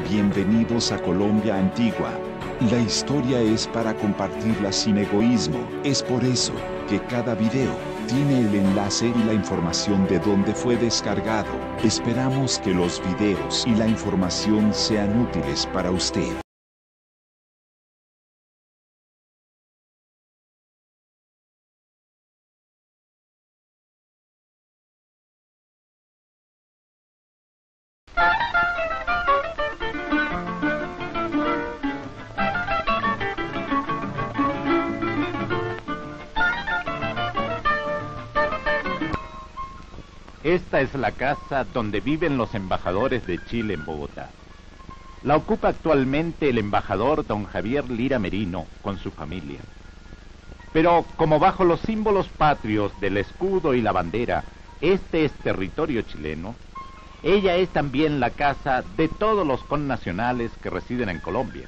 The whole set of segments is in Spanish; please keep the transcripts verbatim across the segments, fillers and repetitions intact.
Bienvenidos a Colombia Antigua. La historia es para compartirla sin egoísmo. Es por eso que cada video tiene el enlace y la información de dónde fue descargado. Esperamos que los videos y la información sean útiles para usted. Esta es la casa donde viven los embajadores de Chile en Bogotá. La ocupa actualmente el embajador don Javier Lira Merino con su familia. Pero como bajo los símbolos patrios del escudo y la bandera, este es territorio chileno, ella es también la casa de todos los connacionales que residen en Colombia.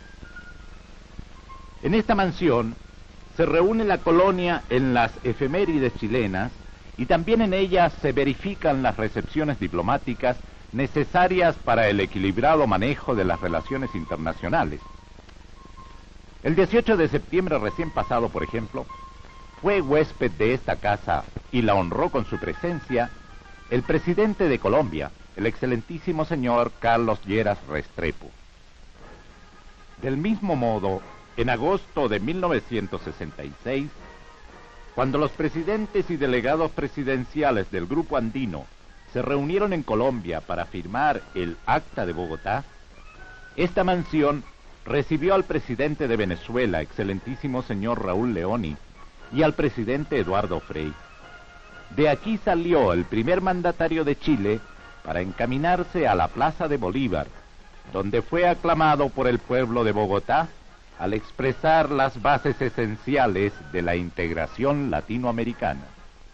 En esta mansión se reúne la colonia en las efemérides chilenas, y también en ella se verifican las recepciones diplomáticas necesarias para el equilibrado manejo de las relaciones internacionales. El dieciocho de septiembre recién pasado, por ejemplo, fue huésped de esta casa y la honró con su presencia el presidente de Colombia, el excelentísimo señor Carlos Lleras Restrepo. Del mismo modo, en agosto de mil novecientos sesenta y seis, cuando los presidentes y delegados presidenciales del Grupo Andino se reunieron en Colombia para firmar el Acta de Bogotá, esta mansión recibió al presidente de Venezuela, excelentísimo señor Raúl Leoni, y al presidente Eduardo Frei. De aquí salió el primer mandatario de Chile para encaminarse a la Plaza de Bolívar, donde fue aclamado por el pueblo de Bogotá al expresar las bases esenciales de la integración latinoamericana.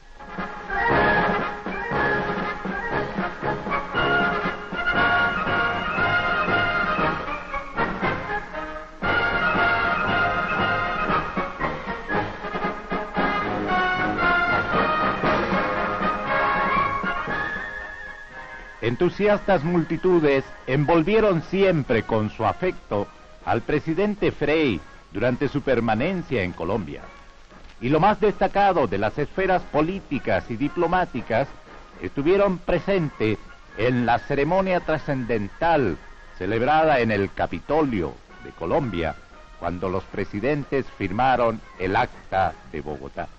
Entusiastas multitudes envolvieron siempre con su afecto al presidente Frei durante su permanencia en Colombia. Y lo más destacado de las esferas políticas y diplomáticas estuvieron presentes en la ceremonia trascendental celebrada en el Capitolio de Colombia, cuando los presidentes firmaron el Acta de Bogotá.